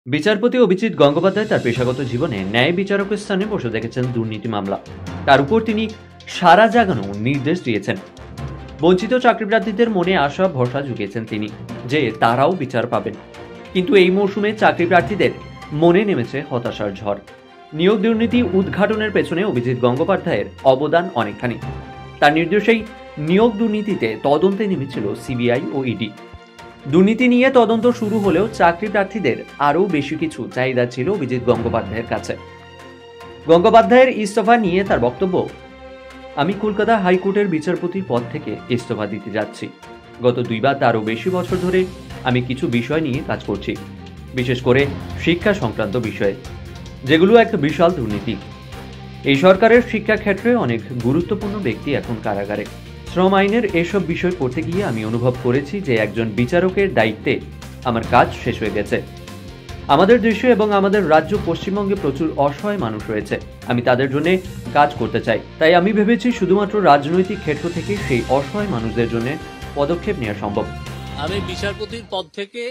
বিচারপতি অভিজিৎ গঙ্গোপাধ্যায় তার পেশাগত জীবনে ন্যায় বিচারকের স্থানে বসে দেখেছেন দুর্নীতি মামলা। তার উপর তিনি সারা জাগানো নির্দেশ দিয়েছেন। বঞ্চিত চাকরিপ্রার্থীদের মনে আশা ভরসা জুগিয়েছেন তিনি যে তারাও বিচার পাবেন। কিন্তু এই মৌসুমে চাকরিপ্রার্থীদের মনে নেমেছে হতাশার ঝড়। নিয়োগ দুর্নীতি উদ্ঘাটনের পেছনে অভিজিৎ গঙ্গোপাধ্যায়ের অবদান অনেকখানি। তার নির্দেশেই নিয়োগ দুর্নীতিতে তদন্তে নেমেছিল সিবিআই ও ইডি। দুর্নীতি নিয়ে তদন্ত শুরু হলেও চাকরি প্রার্থীদের আরও বেশি কিছু চাহিদা ছিল অভিজিৎ গঙ্গোপাধ্যায়ের কাছে। গঙ্গোপাধ্যায়ের ইস্তফা নিয়ে তার বক্তব্য, আমি কলকাতা হাইকোর্টের বিচারপতির পদ থেকে ইস্তফা দিতে যাচ্ছি। গত 2 বা তারও বেশি বছর ধরে আমি কিছু বিষয় নিয়ে কাজ করছি, বিশেষ করে শিক্ষা সংক্রান্ত বিষয়ে, যেগুলো এক বিশাল দুর্নীতি। এই সরকারের শিক্ষা ক্ষেত্রে অনেক গুরুত্বপূর্ণ ব্যক্তি এখন কারাগারে। শ্রম আইনের এসব বিষয় করতে গিয়ে আমি অনুভব করেছি যে একজন বিচারকের দায়িত্বে আমার কাজ শেষ হয়ে গেছে। আমাদের দেশে এবং আমাদের রাজ্য পশ্চিমবঙ্গে প্রচুর অসহায় মানুষ রয়েছে। আমি তাদের জন্য কাজ করতে চাই। তাই আমি ভেবেছি শুধুমাত্র রাজনৈতিক ক্ষেত্র থেকে সেই অসহায় মানুষদের জন্য পদক্ষেপ নেওয়া সম্ভব। আমি বিচারপতির পদ থেকে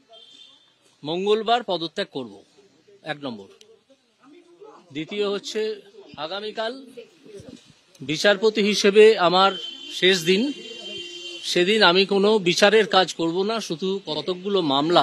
মঙ্গলবার পদত্যাগ করব, 1 নম্বর। দ্বিতীয় হচ্ছে, আগামীকাল বিচারপতি হিসেবে আমার শেষ দিন। সেদিন আমি কোনো বিচারের কাজ করব না, শুধু কতকগুলো মামলা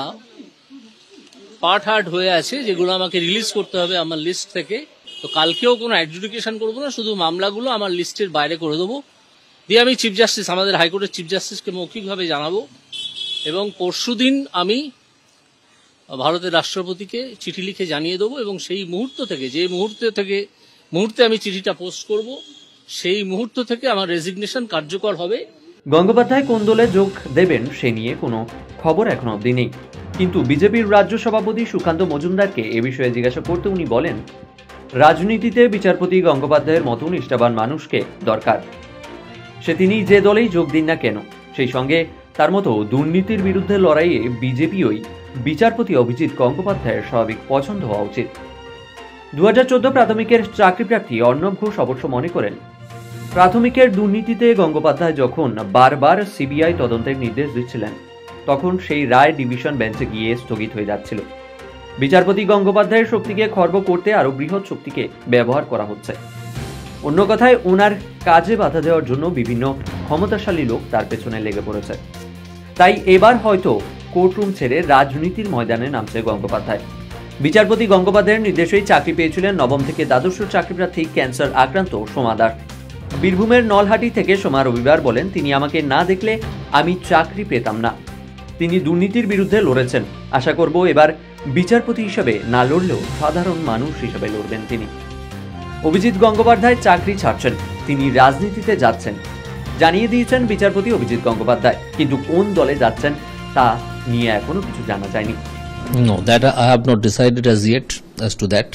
পার্ট হার্ড হয়ে আছে যেগুলো আমাকে রিলিজ করতে হবে আমার লিস্ট থেকে। তো কালকেও কোনো অ্যাডজুডিকেশন করব না, শুধু মামলাগুলো আমার লিস্টের বাইরে করে দেবো, দিয়ে আমি চিফ জাস্টিস, আমাদের হাইকোর্টের চিফ জাস্টিসকে মৌখিকভাবে জানাবো। এবং পরশুদিন আমি ভারতের রাষ্ট্রপতিকে চিঠি লিখে জানিয়ে দেবো, এবং সেই মুহূর্ত থেকে, যে মুহূর্তে আমি চিঠিটা পোস্ট করব, সেই মুহূর্ত থেকে আমার রেজিগনেশন কার্যকর হবে। গঙ্গোপাধ্যায় কোন দলে যোগ দেবেন সে নিয়ে কোনো খবর এখন অবধি নেই। কিন্তু বিজেপির রাজ্য সভাপতি সুকান্ত মজুমদারকে এ বিষয়ে জিজ্ঞাসা করতে উনি বলেন, রাজনীতিতে বিচারপতি গঙ্গোপাধ্যায়ের মতো নিষ্ঠাবান মানুষকে দরকার। সে তিনি যে দলেই যোগ দিন না কেন, সেই সঙ্গে তার মতো দুর্নীতির বিরুদ্ধে লড়াইয়ে বিজেপিওই বিচারপতি অভিজিৎ গঙ্গোপাধ্যায়ের স্বাভাবিক পছন্দ হওয়া উচিত। 2014 প্রাথমিকের চাকরিপ্রার্থী অর্ণব ঘোষ অবশ্য মনে করেন, প্রাথমিকের দুর্নীতিতে গঙ্গোপাধ্যায় যখন বারবার সিবিআই তদন্তের নির্দেশ দিচ্ছিলেন, তখন সেই রায় ডিভিশন বেঞ্চে গিয়ে স্থগিত হয়ে যাচ্ছিল। বিচারপতি গঙ্গোপাধ্যায়ের শক্তিকে খর্ব করতে আরো বৃহৎ শক্তিকে ব্যবহার করা হচ্ছে। অন্য কথায়, ওনার কাজে বাধা দেওয়ার জন্য বিভিন্ন ক্ষমতাশালী লোক তার পেছনে লেগে পড়েছে। তাই এবার হয়তো কোর্টরুম ছেড়ে রাজনীতির ময়দানে নামছে গঙ্গোপাধ্যায়। বিচারপতি গঙ্গোপাধ্যায়ের নির্দেশেই চাকরি পেয়েছিলেন নবম থেকে দ্বাদশ চাকরিপ্রার্থী ক্যান্সার আক্রান্ত সোমা দাস। বীরভূমের নলহাটি থেকে সোমা রবিবার বলেন, তিনি আমাকে না দেখলে আমি চাকরি পেতাম না। তিনি দুর্নীতির বিরুদ্ধে লড়েছেন। আশা করব এবার বিচারপতি হিসেবে না লড়লেও সাধারণ মানুষ হিসেবে লড়বেন তিনি। অভিজিৎ গঙ্গোপাধ্যায় চাকরি ছাড়ছেন, তিনি রাজনীতিতে যাচ্ছেন জানিয়ে দিয়েছেন বিচারপতি অভিজিৎ গঙ্গোপাধ্যায়। কিন্তু কোন দলে যাচ্ছেন তা নিয়ে এখনো কিছু জানা যায়নি। No, that I have not decided as yet as to that.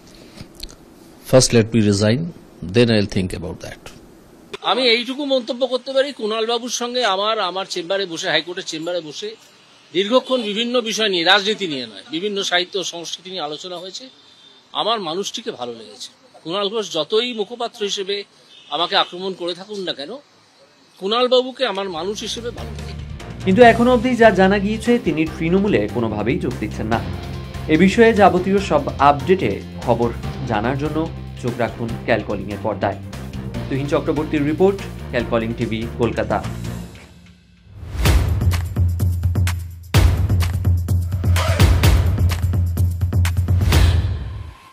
First let me resign, then I'll think about that. আমি এইটুকু মন্তব্য করতে পারি, কুণাল বাবুর সঙ্গে আমার চেম্বারে বসে, হাইকোর্টের চেম্বারে বসে দীর্ঘক্ষণ বিভিন্ন বিষয় নিয়ে, রাজনীতি নিয়ে নয়, বিভিন্ন সাহিত্য ও সংস্কৃতি নিয়ে আলোচনা হয়েছে। আমার মানুষটিকে ভালো লেগেছে। কুণাল ঘোষ যতই মুখপাত্র হিসেবে আমাকে আক্রমণ করে থাকুন না কেন, কুণাল বাবুকে আমার মানুষ হিসেবে ভালো লাগে। কিন্তু এখনো অবধি যা জানা গিয়েছে, তিনি তৃণমূলে কোনোভাবেই যোগ দিচ্ছেন না। এ বিষয়ে যাবতীয় সব আপডেটে খবর জানার জন্য চোখ রাখুন ক্যালকলিং এর পর্দায়। তুহিন চক্রবর্তীর রিপোর্ট, ক্যালকলিং টিভি, কলকাতা।